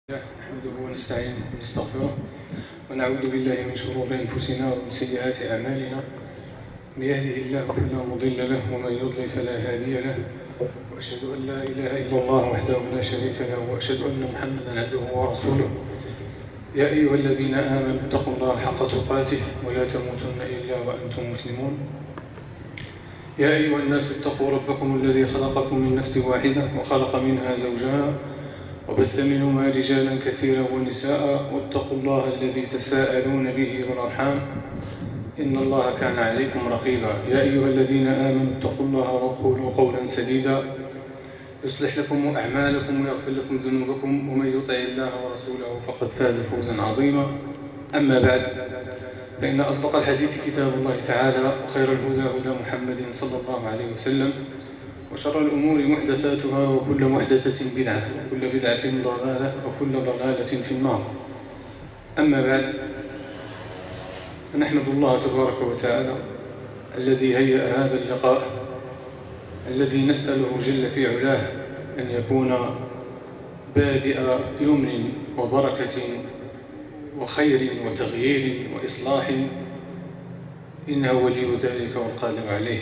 نحمده ونستعينه ونستغفره ونعوذ بالله من شرور أنفسنا ومن سيئات أعمالنا. من يهده الله فلا مضل له ومن يضلل فلا هادي له، وأشهد أن لا إله إلا الله وحده لا شريك له، وأشهد أن محمدا عبده ورسوله. يا أيها الذين آمنوا اتقوا الله حق تقاته ولا تموتن إلا وأنتم مسلمون. يا أيها الناس اتقوا ربكم الذي خلقكم من نفس واحدة وخلق منها زوجها وبث منهما رجالا كثيرا ونساء، واتقوا الله الذي تساءلون به والأرحام إن الله كان عليكم رقيبا. يا أيها الذين آمنوا اتقوا الله وقولوا قولا سديدا يصلح لكم أعمالكم ويغفر لكم ذنوبكم، ومن يطع الله ورسوله فقد فاز فوزا عظيما. أما بعد، فإن أصدق الحديث كتاب الله تعالى، وخير الهدى هدى محمد صلى الله عليه وسلم، وشر الأمور محدثاتها، وكل محدثة بدعة، وكل بدعة ضلالة، وكل ضلالة في النار. أما بعد، فنحمد الله تبارك وتعالى الذي هيأ هذا اللقاء، الذي نسأله جل في علاه أن يكون بادئ يمن وبركة وخير وتغيير وإصلاح، إنه ولي ذلك والقادر عليه.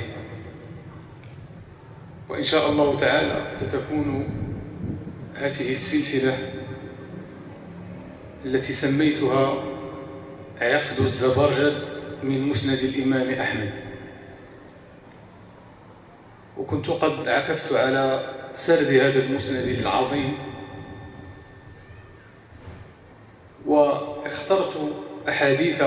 وإن شاء الله تعالى ستكون هذه السلسلة التي سميتها عقد الزبرجد من مسند الإمام أحمد. وكنت قد عكفت على سرد هذا المسند العظيم، واخترت أحاديث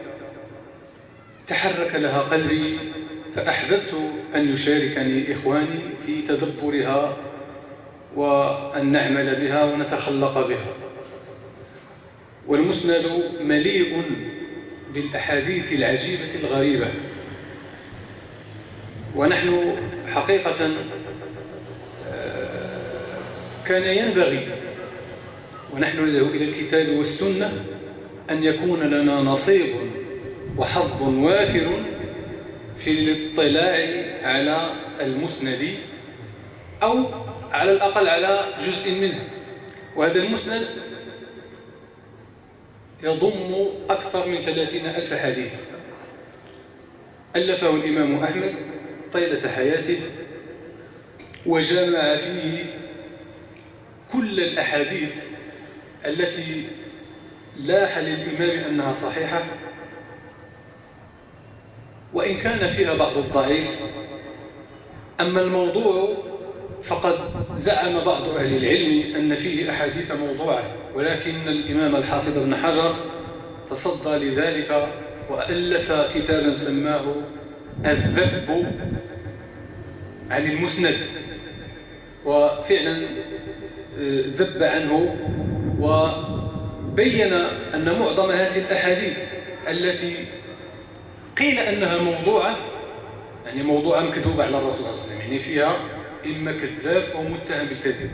تحرك لها قلبي، فأحببت أن يشاركني إخواني في تدبرها وأن نعمل بها ونتخلق بها. والمسند مليء بالأحاديث العجيبة الغريبة، ونحن حقيقة كان ينبغي ونحن ندعو إلى الكتاب والسنة أن يكون لنا نصيب وحظ وافر في الاطلاع على المسند، أو على الأقل على جزء منه. وهذا المسند يضم أكثر من 30,000 حديث ألفه الإمام أحمد طيلة حياته، وجمع فيه كل الأحاديث التي لاح للإمام أنها صحيحة، وإن كان فيها بعض الضعيف. أما الموضوع فقد زعم بعض أهل العلم أن فيه أحاديث موضوعة، ولكن الإمام الحافظ ابن حجر تصدى لذلك وألف كتابا سماه الذب عن المسند، وفعلا ذب عنه وبين أن معظم هذه الأحاديث التي قيل أنها موضوعة، يعني موضوعة مكذوبة على الرسول صلى الله عليه وسلم، يعني فيها إما كذاب أو متهم بالكذب،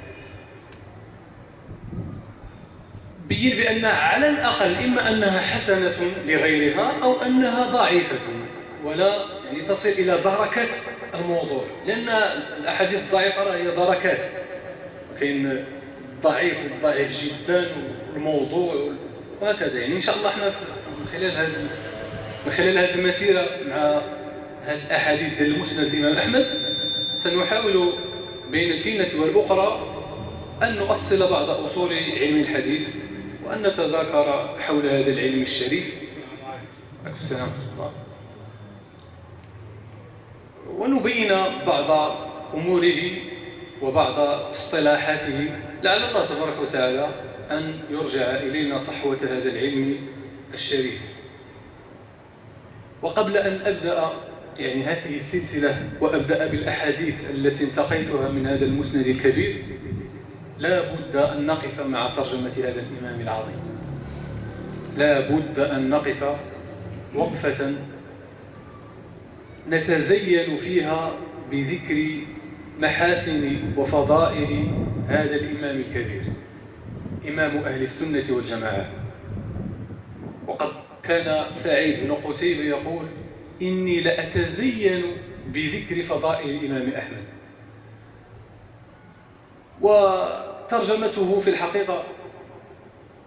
بين بأنها على الأقل إما أنها حسنة لغيرها أو أنها ضعيفة، ولا يعني تصل إلى دركات الموضوع، لأن الأحاديث الضعيفة هي دركات، كاين الضعيف والضعيف جدا والموضوع وهكذا. يعني إن شاء الله احنا من خلال هذه المسيرة مع هذه الأحاديث ديال المسند الإمام أحمد سنحاول بين الفينة والأخرى أن نؤصل بعض أصول علم الحديث، وأن نتذاكر حول هذا العلم الشريف. السلام عليكم. ونبين بعض أموره وبعض اصطلاحاته، لعل الله تبارك وتعالى أن يرجع إلينا صحوة هذا العلم الشريف. وقبل أن أبدأ يعني هذه السلسلة وأبدأ بالأحاديث التي انتقيتها من هذا المسند الكبير، لا بد أن نقف مع ترجمة هذا الإمام العظيم. لا بد أن نقف وقفة نتزين فيها بذكر محاسن وفضائل هذا الإمام الكبير، إمام أهل السنة والجماعة. وقد كان سعيد بن قتيبة يقول: إني لأتزين بذكر فضائل الإمام أحمد. وترجمته في الحقيقة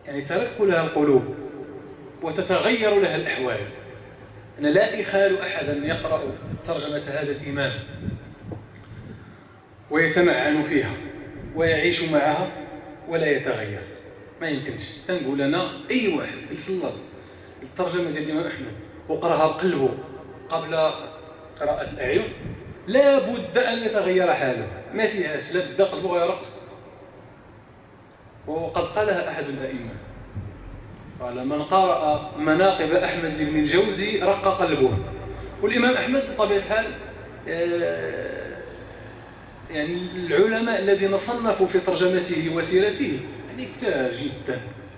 يعني ترق لها القلوب وتتغير لها الأحوال. أنا لا إخال أحدا يقرأ ترجمة هذا الإمام ويتمعن فيها ويعيش معها ولا يتغير، ما يمكنش. تنقول أنا أي واحد يصل الترجمة ديال الإمام أحمد وقرأها بقلبه قبل قراءة الأعين لا بد أن يتغير حاله، ما فيهاش، لا بد قلبه يرق. وقد قالها أحد الأئمة، قال: من قرأ مناقب أحمد لابن الجوزي رق قلبه. والإمام أحمد بطبيعة الحال يعني العلماء الذين صنفوا في ترجمته وسيرته يعني كثار جدا.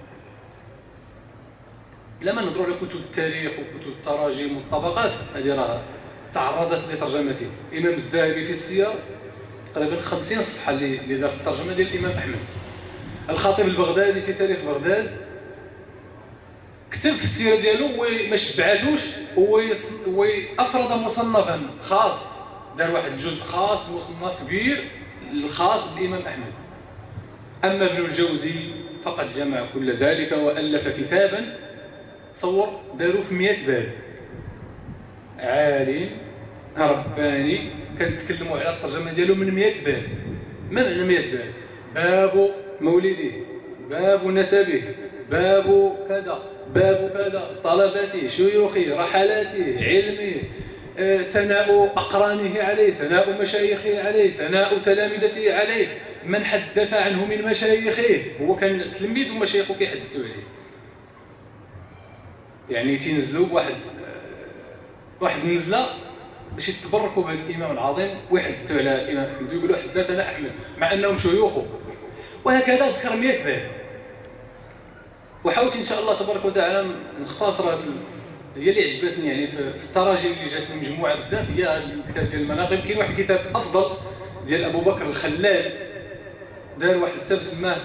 لما نظروا على كتب التاريخ وكتب التراجم والطبقات، هذه راه تعرضت لترجمته. الإمام الذهبي في السير تقريبا 50 صفحة اللي دار في الترجمة ديال الإمام أحمد. الخطيب البغدادي في تاريخ بغداد كتب في السيرة ديالو وما شبعاتوش وأفرد مصنفا خاص، دار واحد الجزء خاص، مصنف كبير الخاص بالإمام أحمد. أما ابن الجوزي فقد جمع كل ذلك وألف كتابا تصور داروا في 100 باب. عالم رباني كنتكلموا على الترجمة ديالو من 100 باب. ما معنى 100 باب؟ باب مولده، باب نسبه، باب كذا، باب كذا، طلبته، شيوخه، رحلاته، علمه، ثناء أقرانه عليه، ثناء مشايخه عليه، ثناء تلامذته عليه، من حدث عنه من مشايخه، هو كان تلميذ ومشايخه كيحدثوا عليه. يعني تنزلوا واحد النزله باش يتبركوا بهذا الإمام العظيم ويحدثوا على الإمام أحمد ويقولوا حدثنا أحمد مع أنهم شيوخه. وهكذا ذكر 100 باب. وحاولت إن شاء الله تبارك وتعالى نختصر هي اللي عجبتني يعني في التراجم اللي جاتني مجموعه بزاف، هي هذا الكتاب ديال المناقب. كاين واحد الكتاب افضل ديال ابو بكر الخلال، دار واحد الكتاب سماه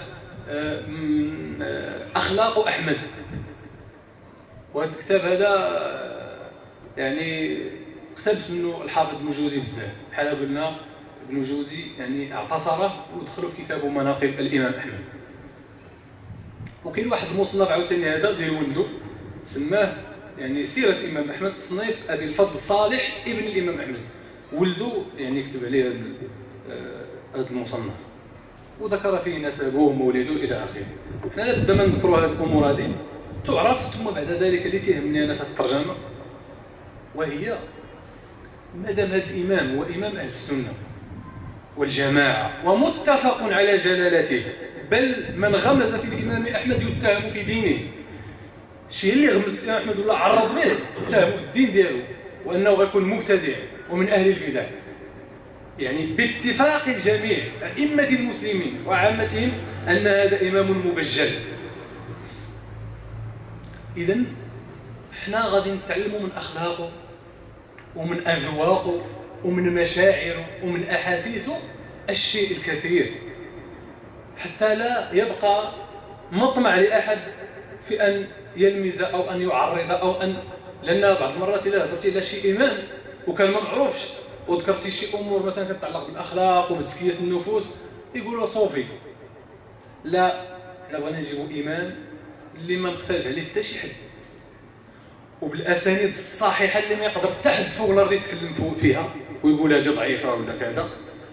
اخلاق احمد. وهذا الكتاب هذا يعني اقتبس منه الحافظ ابن جوزي بزاف، بحال قلنا ابن جوزي يعني اعتصره ودخلوا في كتابه مناقب الامام احمد. وكاين واحد المصنف عاوتاني هذا ديال ولده سماه يعني سيرة الإمام أحمد، تصنيف أبي الفضل صالح ابن الإمام أحمد. ولده يعني يكتب عليه هذا المصنف وذكر فيه نسبه ومولده إلى آخره. حنا لابد ما نذكروا هذه الأمور هذه تعرف، ثم بعد ذلك اللي تيهمني أنا في الترجمة وهي مادام هذا الإمام هو إمام أهل السنة والجماعة ومتفق على جلالته، بل من غمز في الإمام أحمد يتهم في دينه. الشيء اللي غمز في الإمام أحمد ولا عرض به اتهموا في الدين ديالو وأنه غيكون مبتدع ومن أهل البدع. يعني باتفاق الجميع أئمة المسلمين وعامتهم أن هذا إمام مبجل. إذن احنا غادي نتعلموا من أخلاقه ومن أذواقه ومن مشاعره ومن أحاسيسه الشيء الكثير، حتى لا يبقى مطمع لأحد في أن يلمز أو أن يعرض أو أن، لأن بعض المرات إذا هضرتي على شي إمام وكان ما معروفش وذكرتي شي أمور مثلا كتعلق بالأخلاق وبتزكية النفوس يقولوا صوفي. لا، حنا بغينا نجيبوا إمام اللي ما مختلف عليه حتى شي حد وبالأسانيد الصحيحة اللي ما يقدر حتى حد فوق الأرض يتكلم فيها ويقول هذه ضعيفة ولا كذا،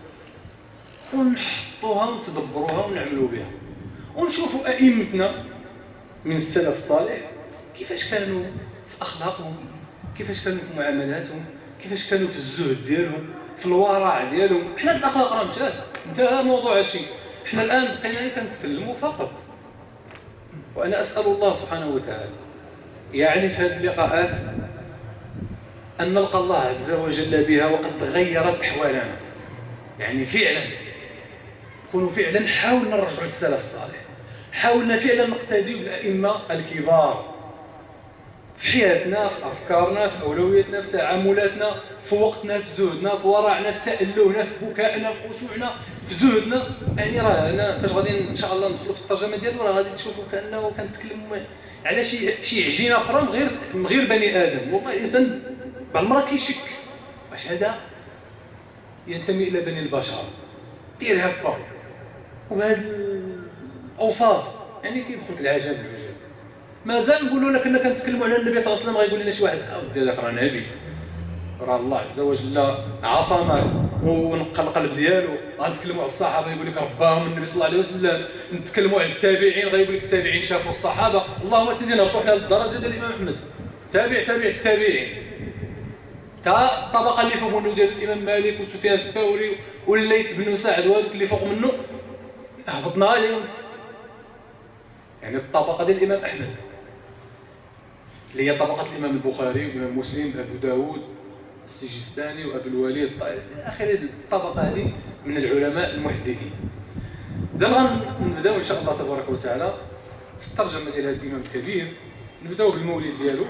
ونحطوها ونتدبروها ونعملوا بها ونشوفوا أئمتنا من السلف الصالح كيفاش كانوا في أخلاقهم، كيفاش كانوا في معاملاتهم، كيفاش كانوا في الزهد ديالهم، في الورع ديالهم. حنا الأخلاق راه مشات، انتهى موضوع هادشي. حنا الآن بقينا كنتكلموا فقط. وأنا أسأل الله سبحانه وتعالى يعني في هذه اللقاءات أن نلقى الله عز وجل بها وقد تغيرت أحوالنا. يعني فعلا نكونوا فعلا حاولنا نرجعوا للسلف الصالح، حاولنا فعلا نقتدي بالأئمة الكبار في حياتنا، في أفكارنا، في أولوياتنا، في تعاملاتنا، في وقتنا، في زهدنا، في ورعنا، في تألهنا، في بكائنا، في خشوعنا، في زهدنا. يعني راه أنا فاش غادي إن شاء الله ندخلوا في الترجمة ديالو راه غادي تشوفوا كأنه كنتكلموا على شي عجينة أخرى من غير بني آدم. والله الإنسان بعض المرات كيشك واش هذا ينتمي إلى بني البشر، دير هكا وبهذه الأوصاف يعني كيدخل العجب العجاب. مازال نقولوا لك كنا كنتكلموا على النبي صلى الله عليه وسلم غيقول لنا شي واحد ودي هذاك راه نبي، راه الله عز وجل عصمه ونقى القلب ديالو. غنتكلموا على الصحابه يقول لك رباهم النبي صلى الله عليه وسلم، نتكلموا على التابعين غيقول لك التابعين شافوا الصحابه. اللهم سيدي نهبطوا حنا للدرجه ديال الامام احمد، تابع التابعين، تا الطبقه اللي فوق منه ديال الامام مالك وسفيان الثوري والليث بن سعد وهذوك اللي فوق منه هبطنا اليوم، يعني الطبقه ديال الامام احمد اللي هي طبقه الامام البخاري والامام مسلم ابو داود السجستاني وابو الوليد الطائسي الى اخره. الطبقه هذه من العلماء المحدثين. دابا غنبداو ان شاء الله تبارك وتعالى في الترجمه ديال هذا الامام الكبير. نبداو بالمولد ديالو.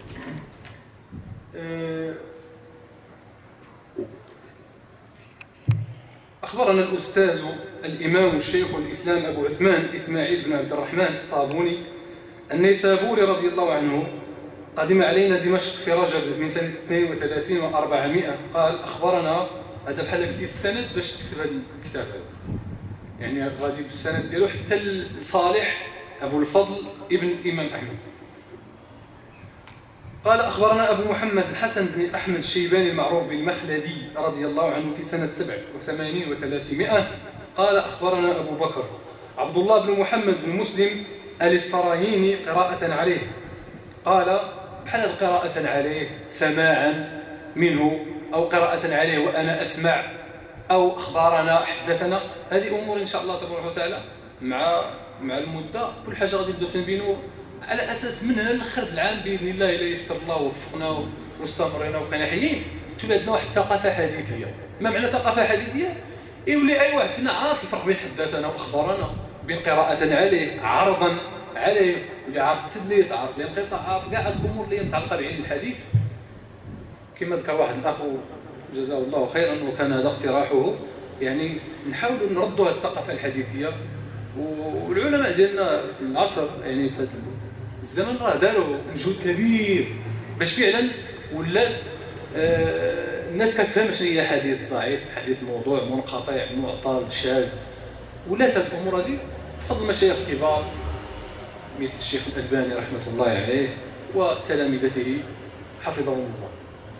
أخبرنا الأستاذ الإمام الشيخ الإسلام أبو عثمان إسماعيل بن عبد الرحمن الصابوني النيسابوري رضي الله عنه قدم علينا دمشق في رجب من سنة 32 و400. قال أخبرنا، هذا بحال قلتي السند باش تكتب هذا الكتاب هذا، يعني غادي بالسند ديالو حتى لصالح أبو الفضل ابن الإمام أحمد. قال أخبرنا أبو محمد الحسن بن أحمد الشيباني المعروف بالمخلدي رضي الله عنه في سنة 87 و300. قال أخبرنا أبو بكر عبد الله بن محمد بن مسلم الإسفرايني قراءة عليه. قال بحال قراءة عليه سماعا منه أو قراءة عليه وأنا أسمع أو أخبارنا حدثنا. هذه أمور إن شاء الله تبارك وتعالى مع المدة كل حاجة غادي نبداو تنبينوا على اساس من هنا لاخر العام باذن الله الا يسر الله ووفقنا واستمرينا وكنا حيين تولي عندنا واحد الثقافه حديثيه. ما معنى ثقافه حديثيه؟ يولي اي واحد فينا عارف الفرق بين حداثنا واخبارنا، بين قراءه عليه عرضا عليه، واللي عارف التدليس، عارف الانقطاع، عارف كاع هذه الامور اللي متعلقه بعلم الحديث. كما ذكر واحد الاخ جزاه الله خيرا وكان هذا اقتراحه، يعني نحاولوا نردوا هذه الثقافه الحديثيه. والعلماء ديالنا في العصر يعني في الزمن راه داروا مجهود كبير باش فعلا ولات الناس كتفهم شنو هي حديث ضعيف، حديث موضوع، منقطع، معطل، شاذ. ولات هذه الامور هذه بفضل مشايخ كبار مثل الشيخ الألباني رحمه الله عليه وتلامذته حفظهم الله.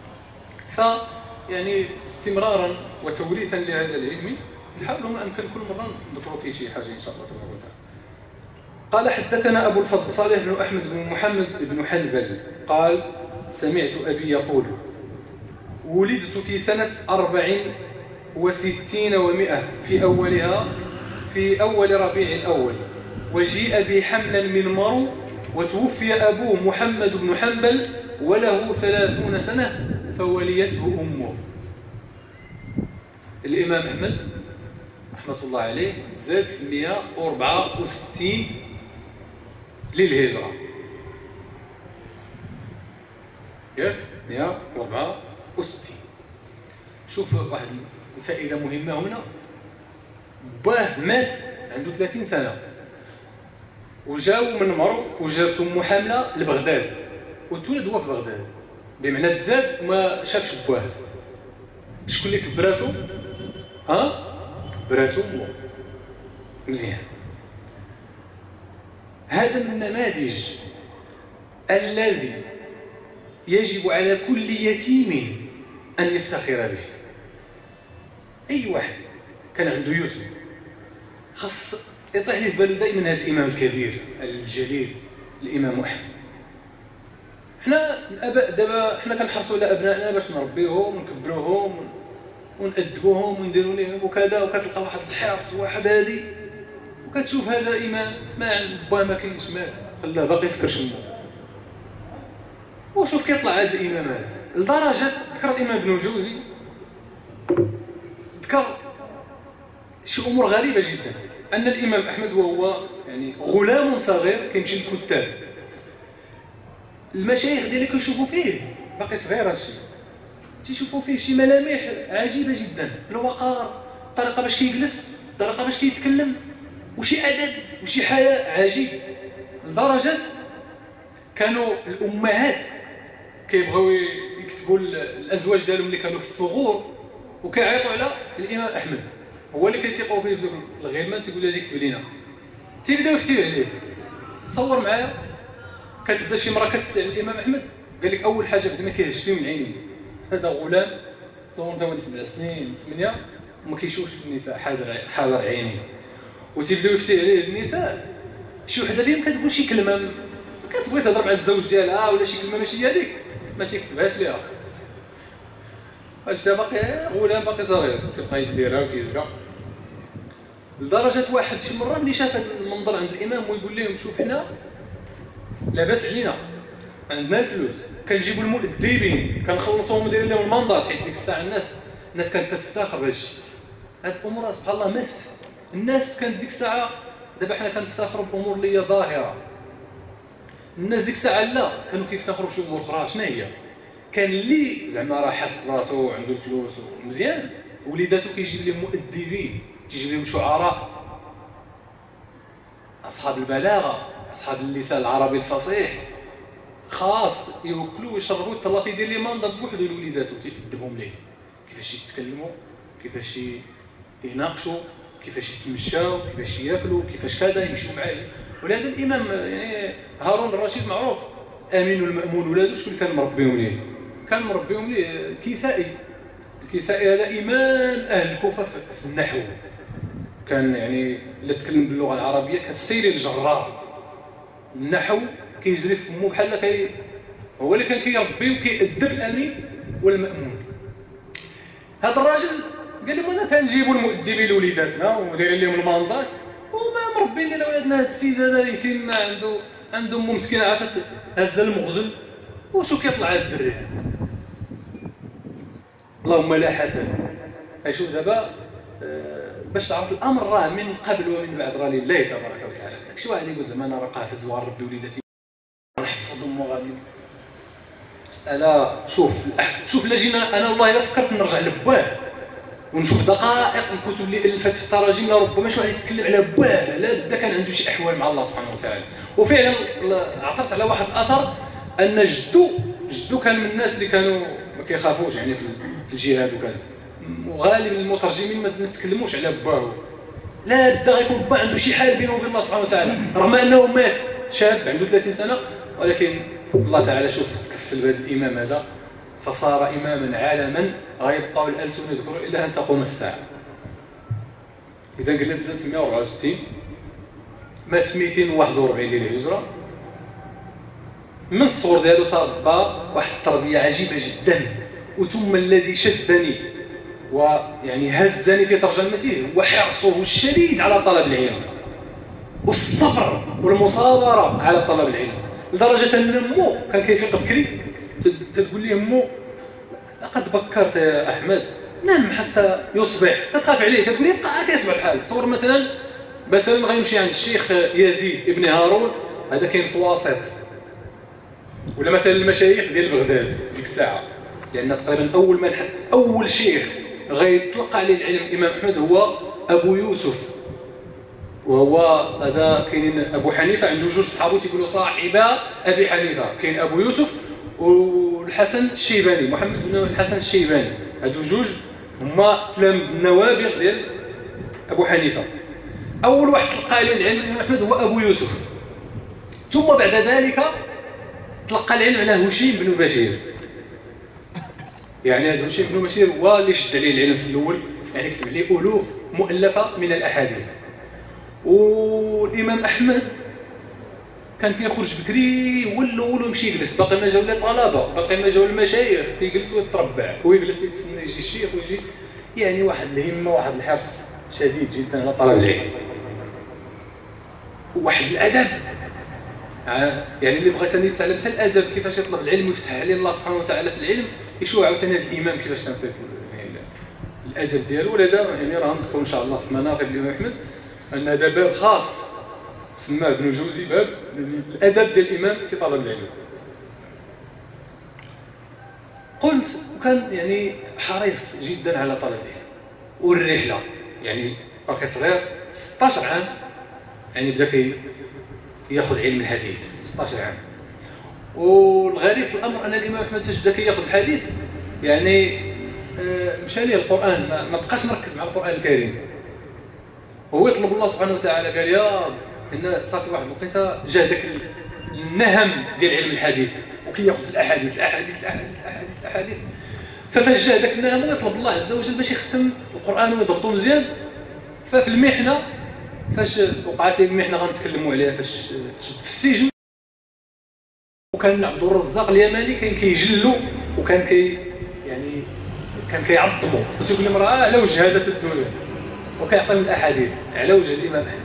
فيعني استمرارا وتوريثا لهذا العلم نحاولوا ما امكن كل مره نذكروا فيه شي حاجه ان شاء الله تبارك وتعالى. قال حدثنا أبو الفضل صالح بن أحمد بن محمد بن حنبل قال سمعت أبي يقول ولدت في سنة 64 و100 في أول ربيع الأول، وجيء بي حملا من مرو، وتوفي أبوه محمد بن حنبل وله 30 سنة فوليته أمه. الإمام أحمد رحمة الله عليه زاد في 164 للهجرة، ياك 164. شوف واحد الفائدة مهمة هنا، باه مات عنده 30 سنة وجاو من مرو وجابت أمه حاملة لبغداد وتولد هو في بغداد، بمعنى تزاد وما شافش باه. شكون اللي كبراتو؟ كبراتو أمه. مزيان. هذا من النماذج الذي يجب على كل يتيم أن يفتخر به. أي واحد كان عنده يتم خاص يطيح لي في باله دائما هذا الإمام الكبير الجليل الإمام أحمد. حنا الآباء دابا حنا كنحرصوا على أبنائنا باش نربيوهم ونكبروهم ونأدبوهم ونديروا لهم وكذا، وكتلقى واحد الحرص واحد هادي وكتشوف هذا إمام با ما كاينش مات خلاه باقي يفكر شنو. وشوف كيطلع هذا الإمام هذا لدرجة ذكر الإمام ابن الجوزي ذكر شي أمور غريبة جدا، أن الإمام أحمد وهو يعني غلام صغير كيمشي للكتاب، المشايخ ديالي كيشوفوا فيه باقي صغير هادشي، تيشوفوا فيه شي ملامح عجيبة جدا، الوقار، الطريقة باش كيجلس، الطريقة باش كيتكلم، وشي أدب وشي حياء عجيب، لدرجة كانوا الأمهات كيبغيو يكتبوا الأزواج ديالهم اللي كانوا في الثغور وكيعيطوا على الإمام أحمد، هو اللي كيتيقوا فيه في الغلمان، تيقول له اجي كتب لينا. تيبداو يفتيو عليه. تصور معايا كتبدا شي مرة كتفتي على الامام احمد، قال لك اول حاجه بدا ما كيهش فيه من عينيه، هذا غلام تصور انت ولد 7 سنين 8 وما كيشوفش في النساء، حاضر عينيه. وتيبداو يفتي عليه النساء، شي وحده فيهم كتقول شي كلمه كتبغي تهضر مع الزوج ديالها ولا شي كلمه ماشي هذيك ما تيكتبهاش ليها. واش باقي غلام باقي صغير تيبقى يديرها وتيزكى. لدرجه واحد شي مره ملي شاف هذا المنظر عند الامام ويقول لهم شوف حنا لاباس علينا عندنا الفلوس كنجيبوا المؤدبين كنخلصوهم ودايرين لهم المنضات، حيت ديك الساعه الناس كانت تفتخر بهذا الشيء. هذه الامور سبحان الله ماتت. الناس كانت ديك الساعه، دابا حنا كنفتخروا بامور اللي هي ظاهره، الناس ديك الساعه لا كانوا كيفتخروا بشي امور اخرى. شنو هي؟ كان اللي زعما راه حس براسو وعنده الفلوس ومزيان وليداتو كيجيب لهم مؤدبين، تيجيب لهم شعراء اصحاب البلاغه، اصحاب اللسان العربي الفصيح، خاص يوكلوا ويشربوا الطلاق، يدير لي منضب بوحدو لوليداتو تيقدمهم ليه كيفاش يتكلموا، كيفاش يناقشوا، كيفاش يتمشاو، كيفاش ياكلوا، كيفاش كذا يمشيو معاه. ولهذا الامام يعني هارون الرشيد معروف امين المامون، ولادو شكون كان مربيهم ليه؟ كان مربيهم ليه الكسائي. الكسائي هذا امام اهل الكوفه في النحو، كان يعني الا تكلم باللغه العربيه كالسيل الجرار، النحو كيجري في فمو بحال هو اللي كان كيربي وكيأدب الامين والمامون. هذا الراجل قال لهم انا كنجيبوا المؤدبين لوليداتنا ودايرين لهم المنضات وما مربين لنا ولادنا. هذا السيد هذا يتيم ما عنده ام مسكينه عاد هز المغزل وشو كيطلع هذا الدري. اللهم لا حسن. اشوف دابا باش تعرف الامر راه من قبل ومن بعد راه لله تبارك وتعالى. داكشي واحد يقول زعما انا راه قافز وربي وليداتي نحفظهم وغادي مساله. شوف لا جينا انا والله الا فكرت نرجع لباه ونشوف دقائق الكتب اللي الفت في التراجم لربما شي واحد يتكلم على باه لا بدا كان عنده شي احوال مع الله سبحانه وتعالى. وفعلا عثرت على واحد الاثر ان جدو كان من الناس اللي كانوا ما كيخافوش يعني في الجهاد وكذا، وغالب المترجمين ما تكلموش على باه، لا بدا غيكون با عنده شي حال بينه وبين الله سبحانه وتعالى، رغم انه مات شاب عنده 30 سنه، ولكن الله تعالى شوف تكفل بهذا الامام هذا فصار اماما عالما غيبقاو الالسن يذكروا الا ان تقوم الساعه. اذا قلنا تزاد 164 مات 241 للهجره. من الصغر ديالو تربى واحد التربيه عجيبه جدا، وثم الذي شدني ويعني هزني في ترجمته هو حرصه الشديد على طلب العلم والصبر والمصابره على طلب العلم، لدرجه ان امه كان كيفيق بكري تقول لي امه لقد بكرت يا احمد نام حتى يصبح، تتخاف عليه كتقول لي بقى كيصبح الحال. تصور مثلا غيمشي عند الشيخ يزيد ابن هارون، هذا كاين في واسط، ولا مثلا المشايخ ديال بغداد ديك الساعه، لان تقريبا اول شيخ غيطلق عليه العلم الامام احمد هو ابو يوسف، وهو هذا كاين ابو حنيفه عنده جوج صحابو تيقولوا صاحبا ابي حنيفه، كاين ابو يوسف والحسن الشيباني، محمد بن الحسن الشيباني، هادو جوج هما تلامذ النوابغ ديال ابو حنيفه. اول واحد تلقى عليه العلم الامام احمد هو ابو يوسف، ثم بعد ذلك تلقى العلم على هشيم بن بشير. يعني هذا هشيم بن بشير هو اللي شد عليه العلم في الاول، يعني كتب عليه الوف مؤلفه من الاحاديث. والامام احمد كان كيخرج بكري ولو يمشي يجلس، باقي ما جاو لا طلبه، باقي ما جاو المشايخ، كيجلس ويتربع ويجلس يتسنى يجي الشيخ ويجي، يعني واحد الهمه واحد الحرص شديد جدا على طلب العلم، وواحد الادب. يعني اللي بغى ثاني يتعلم حتى الادب كيفاش يطلب العلم ويفتح عليه الله سبحانه وتعالى في العلم، يشوف عاوتاني هذا الامام كيفاش كان يعني الادب ديالو. ولا يعني راه نذكروا ان شاء الله في مناقب الامام احمد ان هذا باب خاص سماه ابن جوزي باب الادب ديال الامام في طلب العلم. قلت وكان يعني حريص جدا على طلب العلم والرحله، يعني باقي صغير 16 عام يعني بدا ياخذ علم الحديث 16 عام. والغريب في الامر ان الامام احمد فاش بدا كياخذ الحديث يعني مشى ليه القران، ما بقاش مركز مع القران الكريم، وهو يطلب الله سبحانه وتعالى، قال يا رب ان صافي واحد الوقيته جا داك النهم ديال علم الحديث وكياخذ في الاحاديث ففاش جا داك النهم ويطلب الله عز وجل باش يختم القران ويضبطو مزيان. ففي المحنه فاش وقعت لي المحنه غنتكلموا عليها فاش تشد في السجن، وكان عبد الرزاق اليماني كان كيجلو وكان يعني كان كيعظمو وتيقول لهم راه على وجه هذا تدوزو، وكيعطيهم الاحاديث على وجه الامام احمد.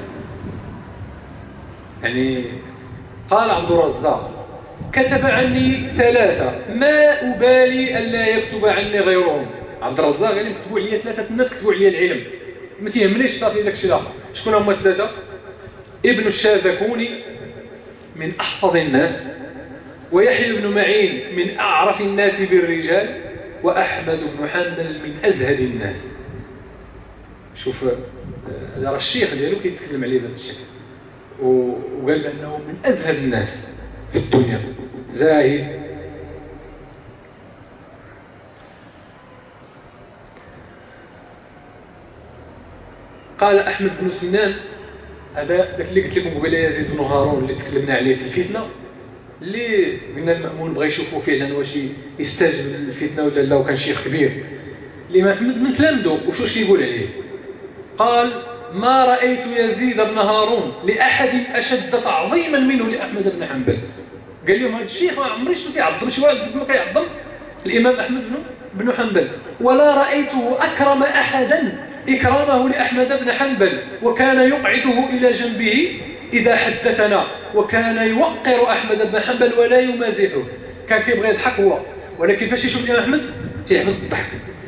يعني قال عبد الرزاق: كتب عني 3 ما أبالي ألا يكتب عني غيرهم. عبد الرزاق قال لي كتبوا عليا 3 الناس كتبوا عليا العلم، ما تيهمنيش صافي داك الشيء الاخر. شكون هما 3؟ ابن الشاذكوني من أحفظ الناس، ويحيى بن معين من أعرف الناس بالرجال، وأحمد بن حنبل من أزهد الناس. شوف هذا راه الشيخ ديالو كيتكلم عليه بهذا الشكل، وقال بأنه من أزهد الناس في الدنيا، زاهد. قال أحمد بن سنان، هذا داك اللي قلت لكم قبيله يزيد بن هارون اللي تكلمنا عليه في الفتنة، اللي قلنا المأمون بغى يشوفوا فعلا واش يستجب الفتنة ولا لا، وكان شيخ كبير. الإمام أحمد من تلامذو واش كيقول عليه؟ قال: ما رأيت يزيد بن هارون لأحد أشد تعظيما منه لأحمد بن حنبل. قال لهم هذا الشيخ ما عمري شفتو تيعظم شي واحد قد ما كيعظم الإمام أحمد بن حنبل، ولا رأيته أكرم أحدا إكرامه لأحمد بن حنبل، وكان يقعده إلى جنبه إذا حدثنا، وكان يوقر أحمد بن حنبل ولا يمازحه. كان كيبغي يضحك هو، ولكن فاش يشوف الإمام أحمد تيحبس الضحك.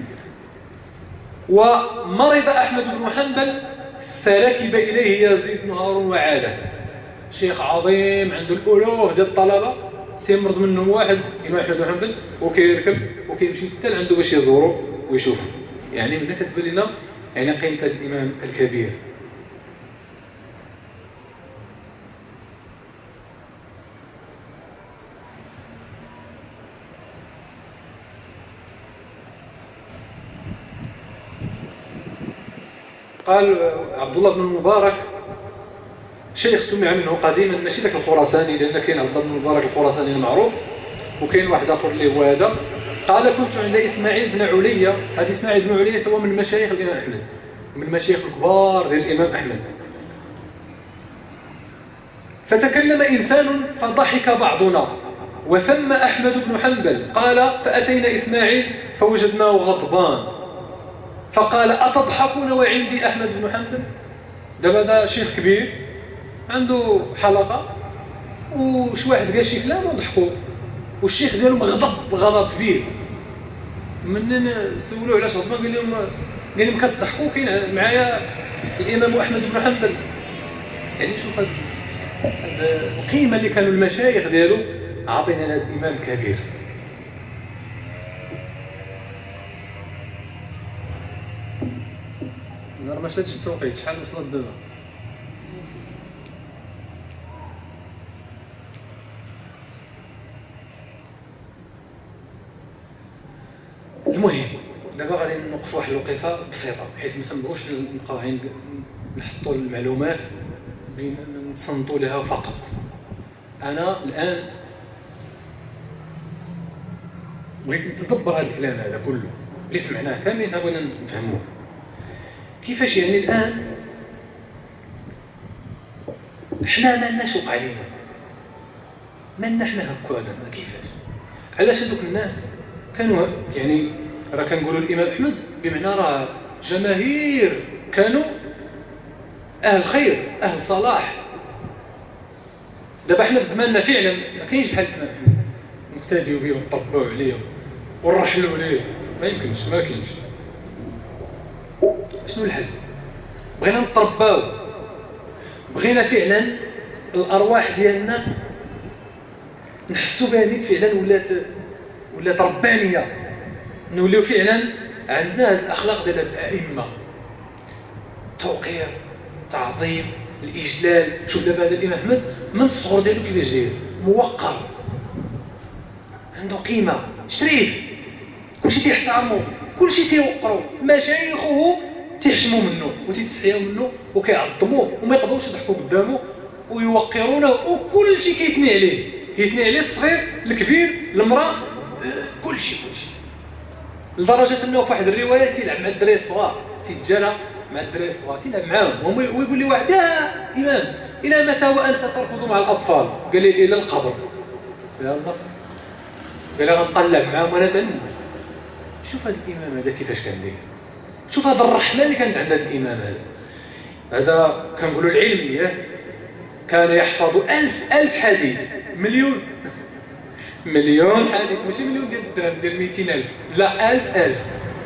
ومرض أحمد بن حنبل فركب إليه يزيد بن هارون وعاده. شيخ عظيم عنده الألوف ديال الطلبة، تيمرض منهم واحد الإمام أحمد بن حنبل وكيركب وكيمشي حتى لعنده باش يزورو ويشوفه. يعني منا كتبان لنا يعني قيمة هذا الإمام الكبير. قال عبد الله بن المبارك شيخ سمع منه قديما، ماشي ذاك الخراساني، لأن كاين عبد الله بن المبارك الخراساني المعروف وكاين واحد آخر اللي هو هذا. قال: كنت عند إسماعيل بن علية. هذا إسماعيل بن علية هو من مشايخ الإمام أحمد، من المشايخ الكبار ديال الإمام أحمد. فتكلم إنسان فضحك بعضنا وثم أحمد بن حنبل. قال: فأتينا إسماعيل فوجدناه غضبان، فقال: أتضحكون وعندي أحمد بن حنبل؟ دابا هذا شيخ كبير عنده حلقة وش واحد قال شي كلام وضحكوا، والشيخ ديالو مغضب غضب كبير. منين سولوه علاش غضبان قال لهم كتضحكوا كاين معايا الإمام أحمد بن حنبل. يعني شوف هاد القيمة اللي كانوا المشايخ ديالو عاطينا لهذا الإمام الكبير. نهار ما شادش التوقيت، شحال وصلت دابا؟ المهم دابا غادي نوقفوا واحد الوقفه بسيطه بحيث ما تنبغوش نبقاو نحطوا المعلومات نتصنتوا لها فقط. انا الان بغيت نتدبر هذا الكلام هذا كله اللي سمعناه كاملين، بغينا نفهموه. كيفاش يعني الان حنا ما لناش وقع علينا، مالنا حنا هكا زعما كيفاش؟ علاش هذوك الناس كانوا يعني راه كنقولوا الإمام أحمد بمعنى راه جماهير كانوا أهل خير أهل صلاح. دابا حنا في زماننا فعلا ما كاينش بحال الإمام أحمد نقتديو بيه ونطبقوا عليه ونرحلوا ليه، ما يمكنش، ما كاينش. شنو الحل؟ بغينا نترباو، بغينا فعلا الأرواح ديالنا نحسوا بها نيت فعلا ولات ربانيه، نوليو فعلا عندنا هذه الاخلاق ديال هاد الائمه، التوقير، التعظيم، الاجلال. شوف دابا هذا الامام احمد من الصغر ديالو كيفاش داير، موقر، عنده قيمه، شريف، كلشي تيحترمو، كلشي تيوقرو، مشايخه تيحشموا منه وتيتسعيو منه وكيعظموه وما يقدروش يضحكوا قدامه ويوقرونه وكل شيء كيتني عليه الصغير الكبير المراه كل شيء لدرجه انه في واحد الروايه تيلعب مع الدراري الصغار تيتجالى مع الدراري الصغار تيلعب معاهم ويقول لي واحد يا امام الى متى وانت تركض مع الاطفال؟ قال لي الى القبر. يا الله قال لي غنطلع معاهم وانا شوف هذا الامام هذا كيفاش كان داير، شوف هذا الرحمه اللي كانت عند هذا الامام هذا كنقولوا العلميه كان يحفظ 1000 حديث مليون حديث، ماشي مليون ديال الدرهم ديال 200,000 لا 1000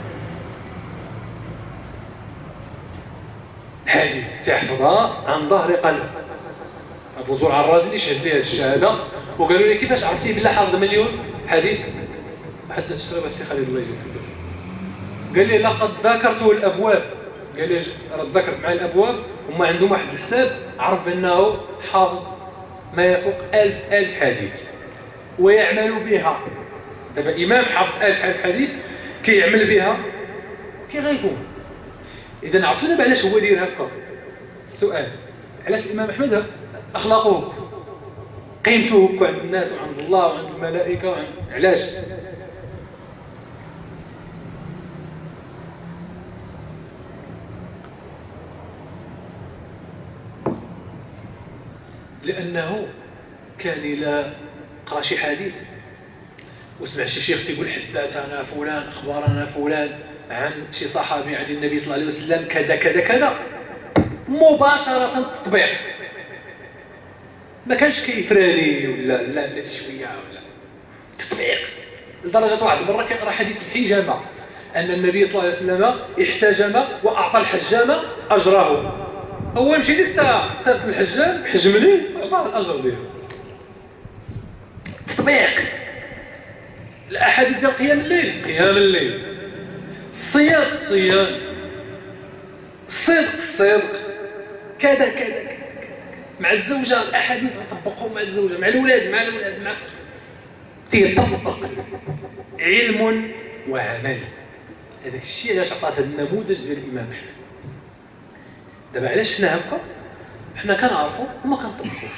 حديث تحفظها عن ظهر قلب. ابو زرع الرازي اللي شهد لي هذه الشهاده وقالوا لي كيفاش عرفتي بالله حافظ مليون حديث؟ واحد الشرب السي خالد الله يجزيه قال لي لقد ذكرته الابواب، قال لي ذكرت مع الابواب وما عندهم واحد الحساب عرف بانه حافظ ما يفوق 1000 حديث ويعمل بها. دابا امام حافظ 1000 حديث كيعمل بها كي غيكون. اذا عرفتوا دابا علاش هو داير هكا؟ السؤال علاش الامام احمد اخلاقه قيمته عند الناس وعند الله وعند الملائكه علاش؟ لأنه كان إلى قرأ شي حديث وسمع شي شيخ تيقول حدثنا فلان أخبرنا فلان عن شي صحابي عن النبي صلى الله عليه وسلم كذا كذا كذا، مباشرة التطبيق. ما كانش كيفراني ولا شوية ولا تطبيق. لدرجة واحد المرة كيقرأ حديث في الحجامة أن النبي صلى الله عليه وسلم احتجم وأعطى الحجام أجره. هو يمشي ديك الساعه صافت الحجام حجم ليه عطاه الاجر ديالو. تطبيق. الاحاديث ديال قيام الليل، الصيام الصدق كذا مع الزوجه الاحاديث نطبقهم مع الزوجه مع الاولاد مع تيطبق علم وعمل. هذاك الشيء علاش عطات هذا النموذج ديال الامام احمد. دابا علاش حنا هكا؟ حنا كنعرفوا وما كنطبقوش.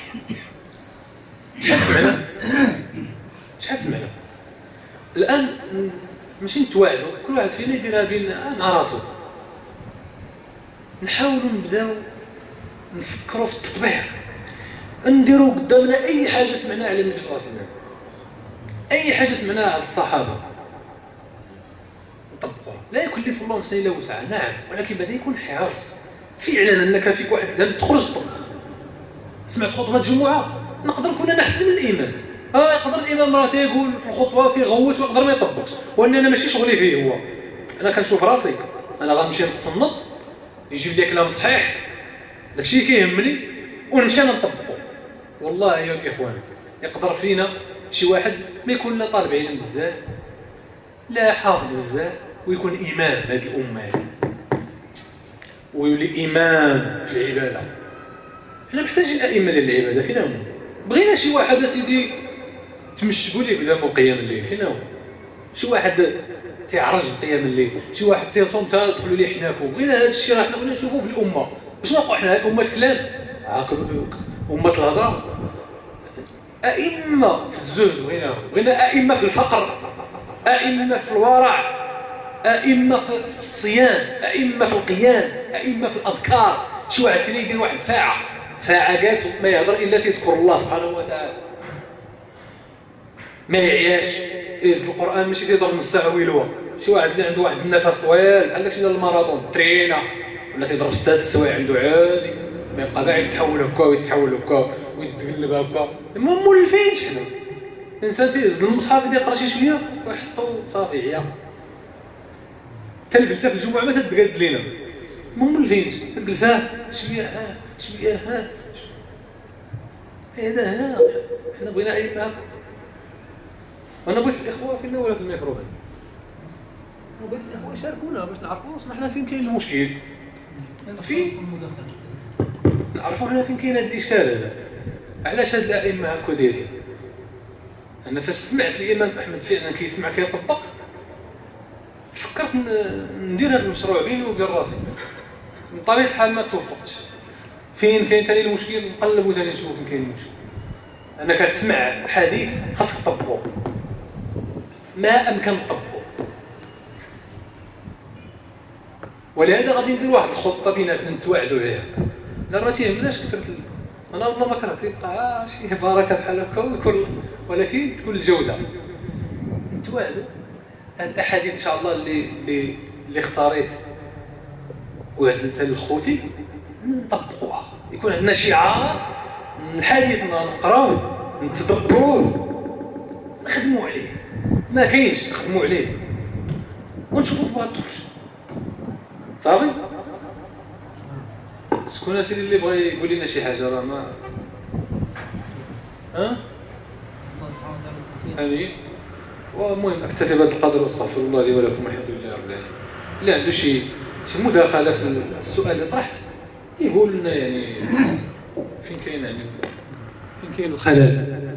شحال سمعنا الان ماشي نتواعدوا كل واحد فينا يديرها بين مع راسو، نحاولوا نبداو نفكروا في التطبيق، نديروا قدامنا اي حاجه سمعناها على النبي صلى الله عليه وسلم، اي حاجه سمعناها على الصحابه نطبقوها. لا يكلف الله نفسا الا وسعها، نعم، ولكن بدا يكون حرص فعلا انك فيك واحد الهم تخرج تطبق. سمعت خطبه جمعه نقدر نكون انا احسن من الامام، يقدر الامام راه تيقول في الخطبه وتيغوت ويقدر ما يطبقش، وان انا ماشي شغلي فيه. هو انا كنشوف راسي انا غنمشي نتصنت يجيب لي كلام صحيح داكشي اللي كيهمني ونمشي انا نطبقه. والله يا الاخوان يقدر فينا شي واحد ما يكون لا طالب علم بزاف لا حافظ بزاف ويكون امام هذه الامه هذه ويولي امام في العباده. حنا محتاجين الائمه ديال العباده. فين هما؟ بغينا شي واحد اسيدي تمشقوا ليه قدامه قيام الليل. فين هو؟ شي واحد تيعرج بقيام الليل، شي واحد تيصوم تدخلوا ليه حناكو. بغينا هذا الشيء راه حنا بغينا نشوفوه في الامه. باش نبقاو حنا امه كلام امه الهضره. ائمه في الزهد بغينا ائمه في الفقر، ائمه في الورع، ائمه في الصيام، ائمه في القيام، ائمه في الاذكار. شي واحد فينا يدير واحد ساعه جالس ما يهضر الا تذكر الله سبحانه وتعالى، ما يعياش يهز القران ماشي تيضرب نص ساعه ويلوى. شي واحد اللي عنده واحد النفس طويل بحال داكشي ديال الماراطون ترينا ولا تيضرب 6 السوايع عنده عادي ما يبقى كاع يتحول هكا ويتقلب هكا. ما مولفينش حنا. الانسان تيهز المصحف يقرا شي شويه ويحطو صافي عيا. ثالث في الجمعه ما تتقاد لينا ما مولفينش. تجلس شويه هذا حنا بغينا اي باب. وانا بغيت الاخوه فينا ولا في الميكرو هذا، بغيت الاخوه يشاركونا باش نعرفوا حنا فين كاين المشكل، فين نعرفوا حنا فين كاين هذا الاشكال هذا. علاش هاد الائمه هكا دايرين؟ انا فاش سمعت الامام احمد فعلا كيسمع كيطبق فكرت ندير هذا المشروع بيني وبين راسي. من طبيعه الحال ما توفقتش فين كاين ثاني المشكل؟ نقلبوا ثاني نشوفوا فين كاين المشكل. انك تسمع حديث خاصك تطبقه ما امكن تطبقه. ولهذا غادي ندير واحد الخطه بيناتنا نتواعدوا عليها. لا راه تيهمناش كثرت انا والله ما كرهت يبقى شي بركه بحال هكا ويكون، ولكن تكون الجوده. نتواعدوا هاد الاحاديث ان شاء الله اللي اختاريت وعزلتها لخوتي نطبقوها، يكون عندنا شعار الحديث نقراوه نتدبروه نخدموا عليه، ما كاينش نخدموا عليه ونشوفوا في بعض الدرج. صافي؟ شكون اسيدي اللي بغى يقول لنا شي حاجه؟ راه ما امين. والمهم اكتفي بهذا القدر واستغفر الله لي ولكم والحمد لله رب العالمين. اللي عنده شي مداخله في السؤال اللي طرحت يقول لنا يعني فين كاين الخلل.